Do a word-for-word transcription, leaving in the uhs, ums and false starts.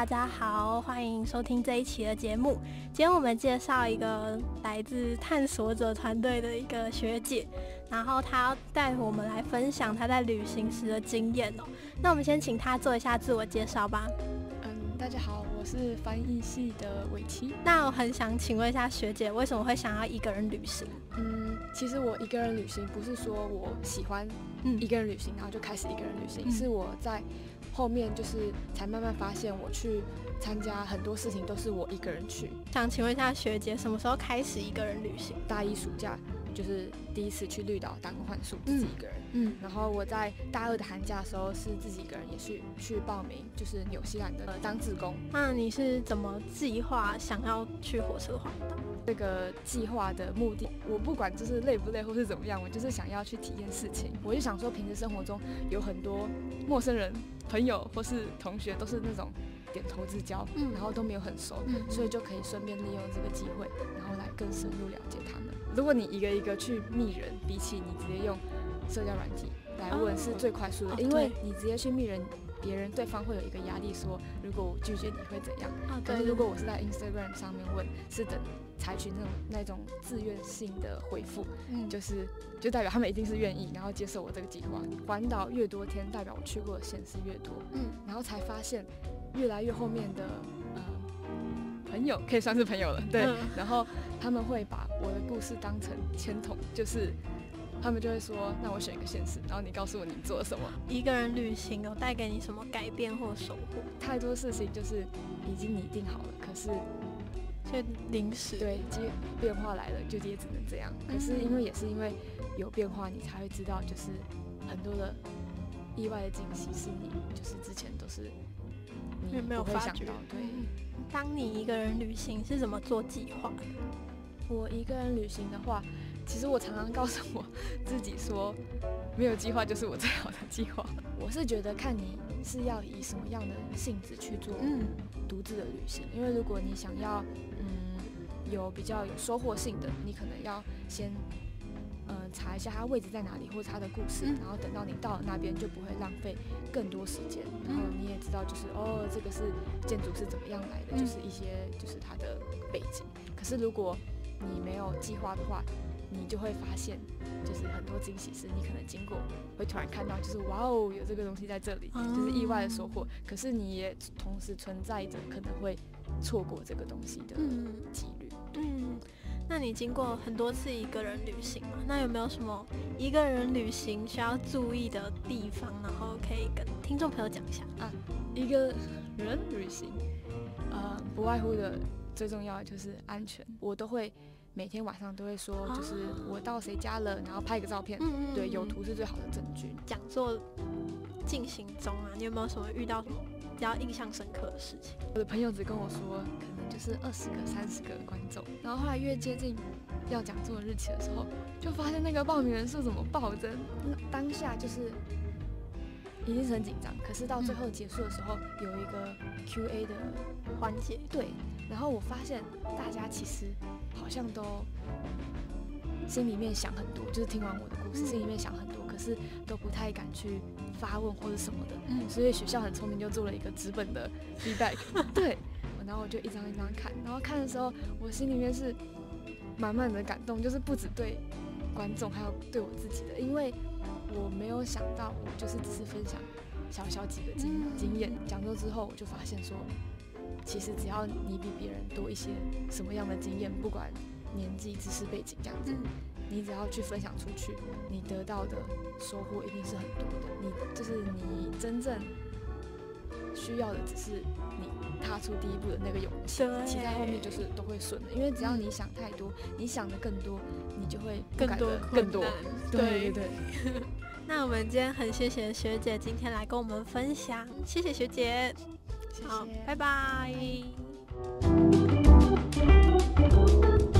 大家好，欢迎收听这一期的节目。今天我们介绍一个来自探索者团队的一个学姐，然后她要带我们来分享她在旅行时的经验哦。那我们先请她做一下自我介绍吧。 嗯，大家好，我是翻译系的伟琪。 那我很想请问一下学姐，为什么会想要一个人旅行？ 嗯，其实我一个人旅行不是说我喜欢一个人旅行，然后就开始一个人旅行，嗯、是我在后面就是才慢慢发现，我去参加很多事情都是我一个人去。 想请问一下学姐，什么时候开始一个人旅行？ 大一暑假就是第一次去绿岛打工换宿，自己一个人。 嗯， 然后我在大二的寒假的时候是自己一个人也去去报名，就是纽西兰的、呃、当志工。 那你是怎么计划想要去火车环岛？ 这个计划的目的，我不管就是累不累或是怎么样，我就是想要去体验事情。我就想说，平时生活中有很多陌生人、朋友或是同学，都是那种点头之交，嗯、然后都没有很熟，嗯、所以就可以顺便利用这个机会，然后来更深入了解他们。如果你一个一个去密人，比起你直接用社交软体来问是最快速的，哦、因为你直接去密人。别人对方会有一个压力，说如果我拒绝你会怎样？哦、可是如果我是在 Instagram 上面问，是等采取那种那种自愿性的回复，嗯、就是就代表他们一定是愿意，然后接受我这个计划。环岛越多天，代表我去过的县市越多，嗯，然后才发现越来越后面的呃朋友可以算是朋友了，对，嗯、然后他们会把我的故事当成签筒，就是。他们就会说，那我选一个县市，然后你告诉我你做了什么。一个人旅行有带给你什么改变或收获？ 太多事情就是已经拟定好了，可是就临时对变化来了，就也只能这样。可是因为也是因为有变化，你才会知道，就是很多的意外的惊喜是你就是之前都是你没有不会想到。对， 当你一个人旅行是怎么做计划的？ 我一个人旅行的话。其实我常常告诉我自己说，没有计划就是我最好的计划。我是觉得看你是要以什么样的性质去做独自的旅行，因为如果你想要嗯有比较有收获性的，你可能要先嗯、呃、查一下它位置在哪里或者它的故事，然后等到你到了那边就不会浪费更多时间，然后你也知道就是哦这个是建筑是怎么样来的，就是一些就是它的背景。可是如果你没有计划的话，你就会发现，就是很多惊喜是你可能经过会突然看到，就是哇哦，有这个东西在这里，就是意外的收获。可是你也同时存在着可能会错过这个东西的几率。 嗯，嗯，那你经过很多次一个人旅行嘛？那有没有什么一个人旅行需要注意的地方，然后可以跟听众朋友讲一下啊？一个人旅行，呃，不外乎的最重要的就是安全，我都会。每天晚上都会说，就是我到谁家了，然后拍个照片，嗯、对，有图是最好的证据。 讲座进行中啊，你有没有什么遇到什么比较印象深刻的事情？ 我的朋友只跟我说，可能就是二十个、三十个观众，然后后来越接近要讲座日期的时候，就发现那个报名人数怎么暴增，当下就是一定是很紧张。可是到最后结束的时候，嗯、有一个 Q A 的环节， 对。然后我发现大家其实好像都心里面想很多，就是听完我的故事，嗯、心里面想很多，可是都不太敢去发问或者什么的。嗯、所以学校很聪明，就做了一个纸本的 feedback。对，然后我就一张一张看，然后看的时候，我心里面是满满的感动，就是不只对观众，还有对我自己的，因为我没有想到，我就是只是分享小小几个经经验。讲座之后，我就发现说。其实只要你比别人多一些什么样的经验，不管年纪、知识背景这样子，嗯、你只要去分享出去，你得到的收获一定是很多的。你就是你真正需要的，只是你踏出第一步的那个勇气，其他后面就是都会顺的。因为只要你想太多，你想的更多，你就会更多更多。 对对对。 那我们今天很谢谢学姐今天来跟我们分享，谢谢学姐。 谢谢， 好，拜拜。 拜拜。